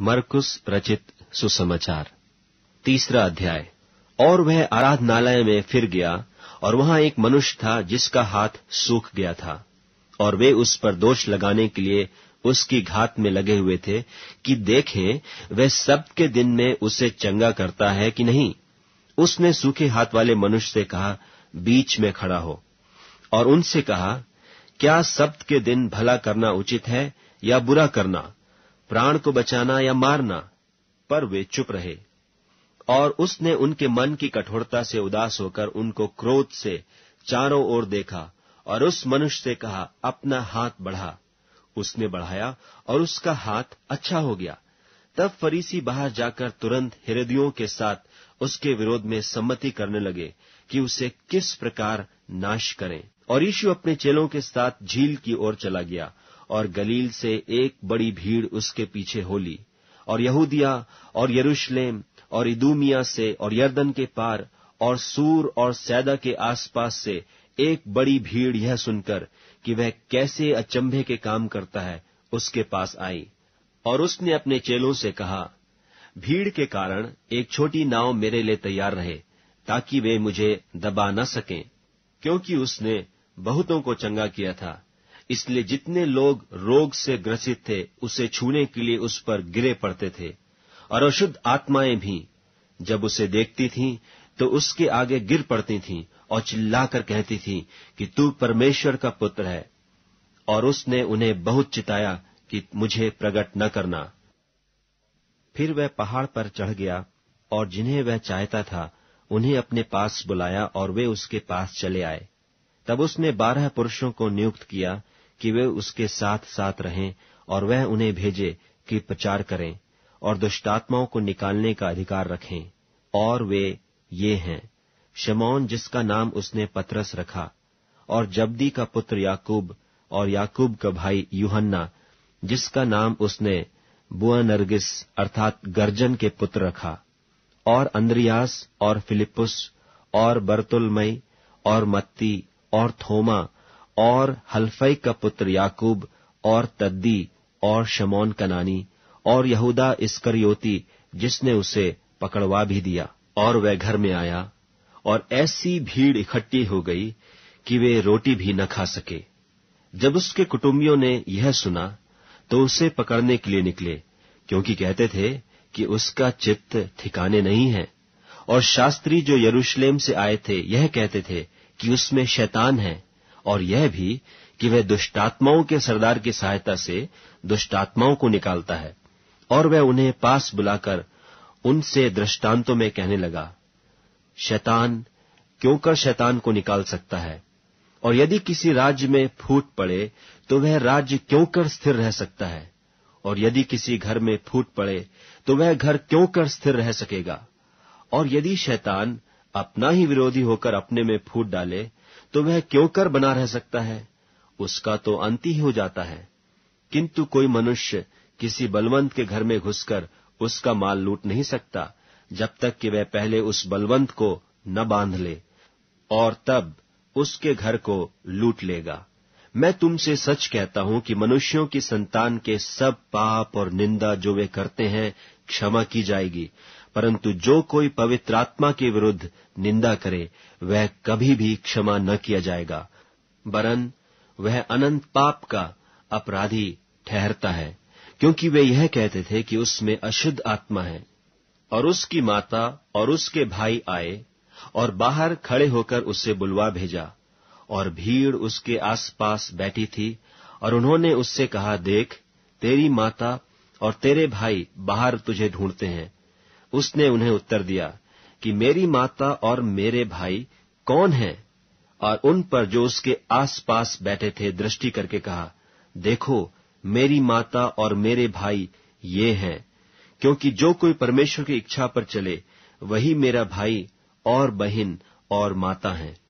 मरकुस रचित सुसमाचार 3 अध्याय। और वह आराधनालय में फिर गया, और वहां एक मनुष्य था जिसका हाथ सूख गया था, और वे उस पर दोष लगाने के लिए उसकी घात में लगे हुए थे कि देखें वह सब्त के दिन में उसे चंगा करता है कि नहीं। उसने सूखे हाथ वाले मनुष्य से कहा, बीच में खड़ा हो, और उनसे कहा, क्या सब्त के दिन भला करना उचित है या बुरा करना, प्राण को बचाना या मारना? पर वे चुप रहे। और उसने उनके मन की कठोरता से उदास होकर उनको क्रोध से चारों ओर देखा, और उस मनुष्य से कहा, अपना हाथ बढ़ा। उसने बढ़ाया, और उसका हाथ अच्छा हो गया। तब फरीसी बाहर जाकर तुरंत हेरोदियों के साथ उसके विरोध में सम्मति करने लगे कि उसे किस प्रकार नाश करें। और यीशु अपने चेलों के साथ झील की ओर चला गया, और गलील से एक बड़ी भीड़ उसके पीछे हो ली, और यहूदिया और यरूशलेम और इदूमिया से और यरदन के पार और सूर और सैदा के आसपास से एक बड़ी भीड़ यह सुनकर कि वह कैसे अचंभे के काम करता है, उसके पास आई। और उसने अपने चेलों से कहा, भीड़ के कारण एक छोटी नाव मेरे लिए तैयार रहे, ताकि वे मुझे दबा न सकें। क्योंकि उसने बहुतों को चंगा किया था, इसलिए जितने लोग रोग से ग्रसित थे उसे छूने के लिए उस पर गिरे पड़ते थे। और अशुद्ध आत्माएं भी जब उसे देखती थीं तो उसके आगे गिर पड़ती थीं और चिल्लाकर कहती थीं कि तू परमेश्वर का पुत्र है। और उसने उन्हें बहुत चिताया कि मुझे प्रकट न करना। फिर वह पहाड़ पर चढ़ गया, और जिन्हें वह चाहता था उन्हें अपने पास बुलाया, और वे उसके पास चले आए। तब उसने 12 पुरुषों को नियुक्त किया कि वे उसके साथ साथ रहें, और वह उन्हें भेजे कि प्रचार करें और दुष्टात्माओं को निकालने का अधिकार रखें। और वे ये हैं, शमौन जिसका नाम उसने पतरस रखा, और जब्दी का पुत्र याकूब, और याकूब का भाई यूहन्ना जिसका नाम उसने बुअनर्गिस अर्थात गर्जन के पुत्र रखा, और अंद्रियास और फिलिपुस और बरतुलमई और मत्ती और थोमा और हल्फई का पुत्र याकूब और तद्दी और शमौन कनानी और यहूदा इस्करियोती जिसने उसे पकड़वा भी दिया। और वह घर में आया, और ऐसी भीड़ इकट्ठी हो गई कि वे रोटी भी न खा सके। जब उसके कुटुंबियों ने यह सुना तो उसे पकड़ने के लिए निकले, क्योंकि कहते थे कि उसका चित्त ठिकाने नहीं है। और शास्त्री जो यरूशलेम से आए थे यह कहते थे कि उसमें शैतान है, और यह भी कि वह दुष्टात्माओं के सरदार की सहायता से दुष्टात्माओं को निकालता है। और वह उन्हें पास बुलाकर उनसे दृष्टांतों में कहने लगा, शैतान क्यों कर शैतान को निकाल सकता है? और यदि किसी राज्य में फूट पड़े तो वह राज्य क्यों कर स्थिर रह सकता है? और यदि किसी घर में फूट पड़े तो वह घर क्यों कर स्थिर रह सकेगा? और यदि शैतान अपना ही विरोधी होकर अपने में फूट डाले तो वह क्यों कर बना रह सकता है? उसका तो अंत ही हो जाता है। किंतु कोई मनुष्य किसी बलवंत के घर में घुसकर उसका माल लूट नहीं सकता, जब तक कि वह पहले उस बलवंत को न बांध ले, और तब उसके घर को लूट लेगा। मैं तुमसे सच कहता हूं कि मनुष्यों की संतान के सब पाप और निंदा जो वे करते हैं क्षमा की जाएगी, परंतु जो कोई पवित्र आत्मा के विरुद्ध निंदा करे वह कभी भी क्षमा न किया जाएगा, वरन वह अनंत पाप का अपराधी ठहरता है। क्योंकि वे यह कहते थे कि उसमें अशुद्ध आत्मा है। और उसकी माता और उसके भाई आए और बाहर खड़े होकर उसे बुलवा भेजा, और भीड़ उसके आसपास बैठी थी। और उन्होंने उससे कहा, देख, तेरी माता और तेरे भाई बाहर तुझे ढूंढते हैं। उसने उन्हें उत्तर दिया कि मेरी माता और मेरे भाई कौन हैं? और उन पर जो उसके आसपास बैठे थे दृष्टि करके कहा, देखो, मेरी माता और मेरे भाई ये हैं। क्योंकि जो कोई परमेश्वर की इच्छा पर चले वही मेरा भाई और बहन और माता है।